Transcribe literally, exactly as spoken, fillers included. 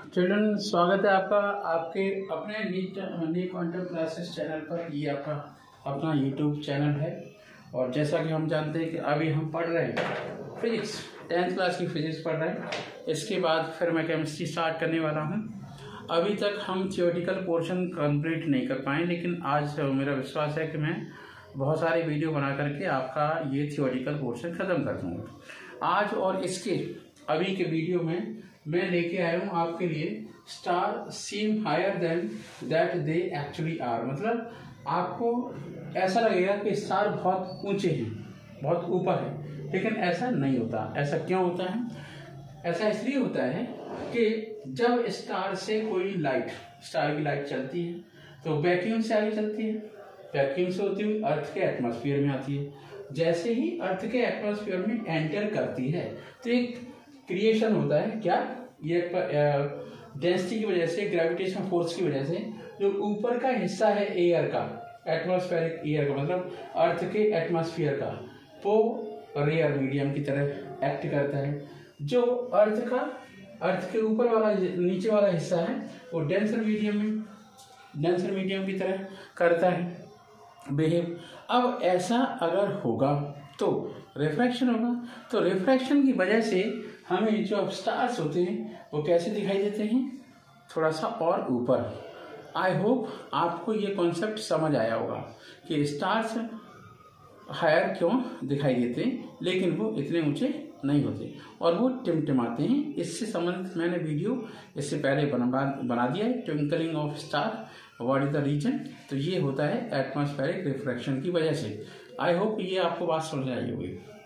Children, स्वागत है आपका आपके अपने नीट नी क्वांटम क्लासेस चैनल पर। ये आपका अपना यूट्यूब चैनल है और जैसा कि हम जानते हैं कि अभी हम पढ़ रहे हैं फिजिक्स, टेंथ क्लास की फिजिक्स पढ़ रहे हैं। इसके बाद फिर मैं केमिस्ट्री स्टार्ट करने वाला हूँ। अभी तक हम थियोरेटिकल पोर्शन कंप्लीट नहीं कर पाए, लेकिन आज मेरा विश्वास है कि मैं बहुत सारे वीडियो बना करके आपका ये थियोरेटिकल पोर्शन ख़त्म कर दूँगा। आज और इसके अभी के वीडियो में मैं लेके आया हूँ आपके लिए star seem higher than that they actually are. मतलब आपको ऐसा लगेगा कि स्टार बहुत ऊंचे हैं, बहुत ऊपर है, लेकिन ऐसा नहीं होता। ऐसा क्यों होता है? ऐसा इसलिए होता है कि जब स्टार से कोई लाइट, स्टार की लाइट चलती है तो वैक्यूम से आगे चलती है, वैक्यूम से होती हुई अर्थ के एटमॉस्फेयर में आती है। जैसे ही अर्थ के एटमॉस्फेयर में एंटर करती है तो एक क्रिएशन होता है। क्या? ये डेंसिटी की वजह से, ग्रेविटेशन फोर्स की वजह से जो ऊपर का हिस्सा है एयर का, एटमॉस्फेरिक एयर का, मतलब अर्थ के एटमॉस्फेयर का, वो रेयर मीडियम की तरह एक्ट करता है। जो अर्थ का, अर्थ के ऊपर वाला, नीचे वाला हिस्सा है वो डेंसर मीडियम में, डेंसर मीडियम की तरह करता है बिहेव। अब ऐसा अगर होगा तो रिफ्रैक्शन होगा। तो रिफ्रैक्शन की वजह से हमें जो स्टार्स होते हैं वो कैसे दिखाई देते हैं? थोड़ा सा और ऊपर। आई होप आपको ये कॉन्सेप्ट समझ आया होगा कि स्टार्स हायर क्यों दिखाई देते हैं, लेकिन वो इतने ऊंचे नहीं होते और वो टिमटिमाते हैं। इससे संबंधित मैंने वीडियो इससे पहले बना बना दिया है, twinkling of star, what is the reason. तो ये होता है एटमॉस्फेरिक रिफ्रैक्शन की वजह से। आई होप ये आपको बात समझ आई होगी।